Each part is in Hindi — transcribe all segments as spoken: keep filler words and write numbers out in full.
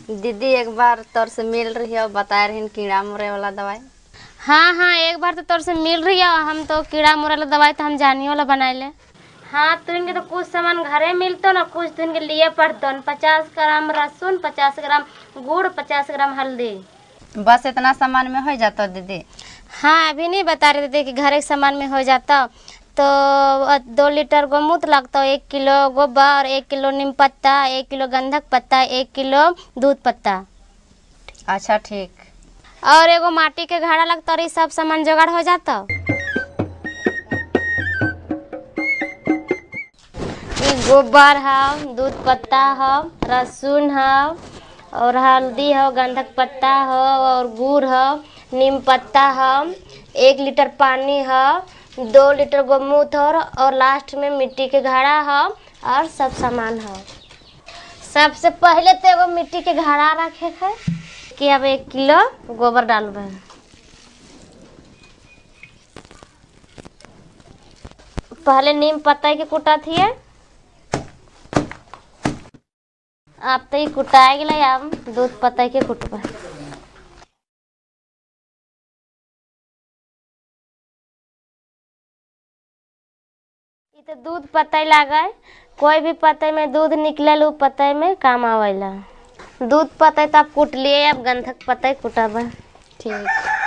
दीदी एक बार तोर से मिल रही है, बता रही कीड़ा मुरे वाला दवाई। हाँ हाँ एक बार तो तोर से मिल रही है। हम तो कीड़ा मुरे वाला दवाई तो हम जानी वाला बनाए ले। हाँ तुम तो कुछ सामान घरे मिलतो ना, कुछ दिन के लिए पड़तो न। पचास ग्राम लहसुन, पचास ग्राम गुड़, पचास ग्राम हल्दी, बस इतना सामान में हो जाता दीदी? हाँ अभी नहीं बता रहे थे कि घर के सामान में हो जाता। तो दो लीटर गोमूत्र लगता, एक किलो गोबर, एक किलो नीम पत्ता, एक किलो गंधक पत्ता, एक किलो दूध पत्ता। अच्छा ठीक। और एगो माटी के घड़ा लगता और ये सब सामान जुगाड़ हो जाता। ये गोबर है, दूध पत्ता है, लहसुन है और हल्दी है, गंधक पत्ता है और गुड़ है, नीम पत्ता है, एक लीटर पानी है, दो लीटर गोमूत्र और, और लास्ट में मिट्टी के घड़ा है और सब सामान है। सबसे पहले तो एगो मिट्टी के घड़ा रखे है कि अब एक किलो गोबर डालबे। पहले नीम पत्ता के कुटा थी, अब तो ये कुटाए गए, अब दूध पत्ता के कुटबे। तो दूध पत्ता लागे, कोई भी पत्ते में दूध निकले उ पत्ते में काम आवेला। दूध पत्ता तो आप कूट लिए, अब गंधक पत्ता कुटब। ठीक।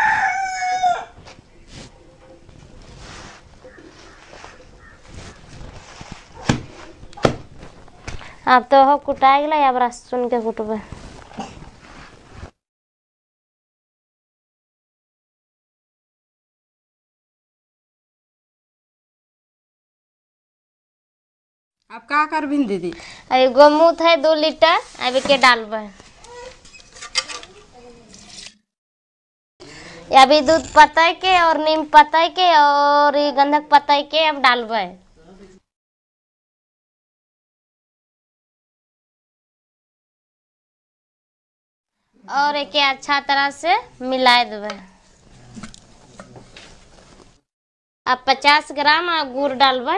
अब तो हो कुटा गया, अब लहसुन के कुटबे। अब का करबिन दीदी? अरे गोमूत्र है दो लीटर, अब के डालबे। अभी दूध पत्ता के और नीम पत्ता के और गंधक पत्ता के अब डालबे। और एक अच्छा तरह से मिला देवे। अब पचास ग्राम गुड़ डालबे।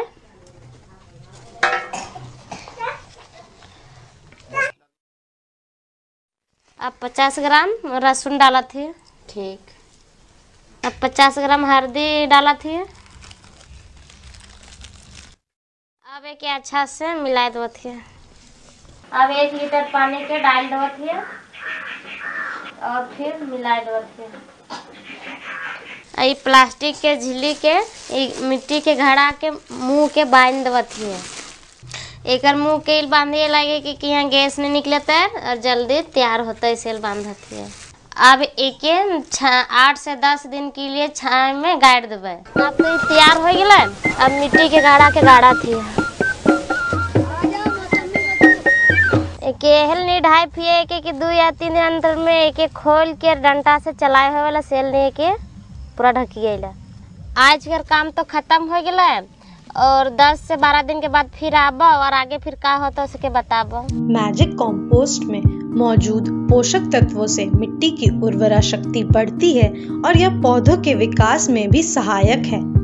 अब पचास ग्राम लहसुन डाला थी। ठीक। अब पचास ग्राम हल्दी डाला थी। अब एक अच्छा से मिला दो थी। अब एक लीटर पानी के डाल दो थी और फिर मिला दो थी। ये प्लास्टिक के झिल्ली के मिट्टी के घड़ा के मुंह के बांध दो थी। एक मुंह के बांधे लगे कि, कि यहाँ गैस नहीं निकले और जल्दी तैयार होता है, इसे बांधती है। अब एक आठ से दस दिन के लिए छाए में गाड़ देवे। अब तो तैयार हो गए। अब मिट्टी के गाड़ा के गाड़ा थी एक हेल नहीं ढाई फिए एक एक दो या तीन दिन अंतर में एक एक खोल के डंटा से चलाए हुए वाला सेल नहीं के पूरा ढकी गई। आज का काम तो खत्म हो गया और दस से बारह दिन के बाद फिर आबो और आगे फिर का होता है उसके बताबो। मैजिक कंपोस्ट में मौजूद पोषक तत्वों से मिट्टी की उर्वरा शक्ति बढ़ती है और यह पौधों के विकास में भी सहायक है।